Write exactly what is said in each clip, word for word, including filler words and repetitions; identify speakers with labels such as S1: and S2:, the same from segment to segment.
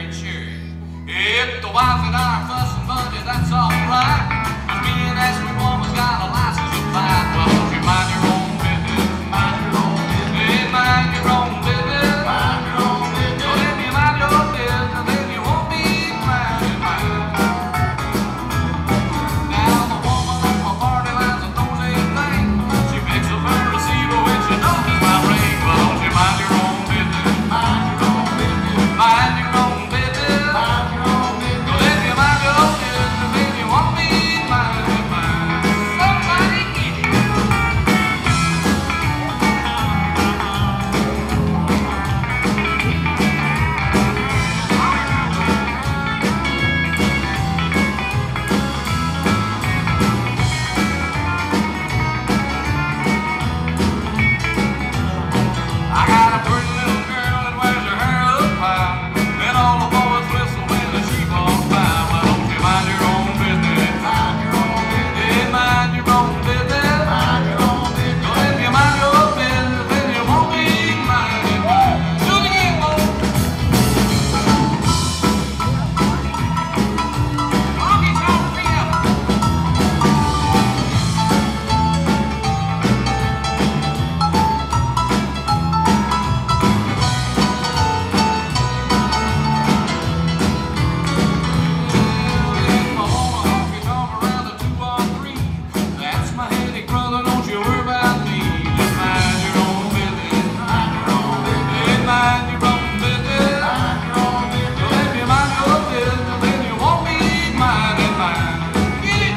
S1: Mary and Sherry. If the wife and I are fussing, buddy, that's alright. Cause me and that sweet woman's got a license to fight. Well, don't you mind your own business? Mind your own business. Hey, mind your own business. Mind your own business. So if you mind your business, then you won't be minding mine. Now the woman on my party lines that knows anything, she picks up her receiver when she notices my ring. Well, don't you mind your own business? Mind your own business. Mind your own business. Mind your own business. Well, if you mind your own business, then you won't be minding mine. Somebody get it. I got a pretty little girl that wears her hair up high, and all the boys whistle when the sheep walks by. Well, don't you mind your own business? Mind your own business. Yeah, mind your own business. Mind your own business. So if you mind your own business, then you won't be minding mine. Do it again, boy. Honky, Tonk, Jeff. My woman honky tonk around the two or three. That's my headache, brother. Don't you worry about me. Just mind your own business. Mind your own business. Yeah, mind your own business. Mind your own business. So if you mind your business, then you won't be minding mine. Get it?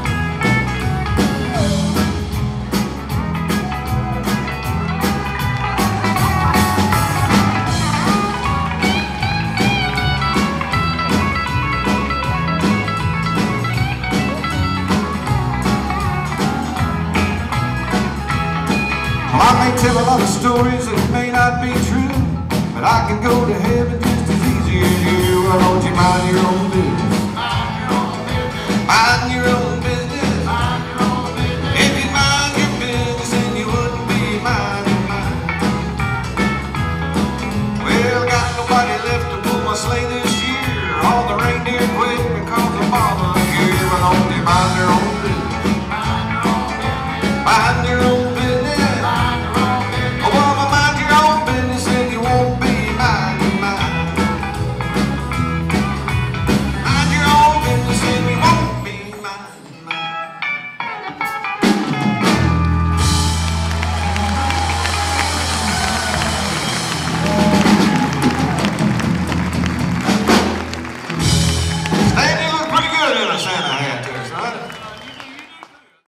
S2: Well, I may tell a lot of stories that may not be true, but I can go to heaven just as easy as you. Well, don't you mind your own business? Mind your own business. Mind your own business. Mind your own business. If you mind your business, then you wouldn't be minding mine. Well, I got nobody left to pull my sleigh this year. All the reindeer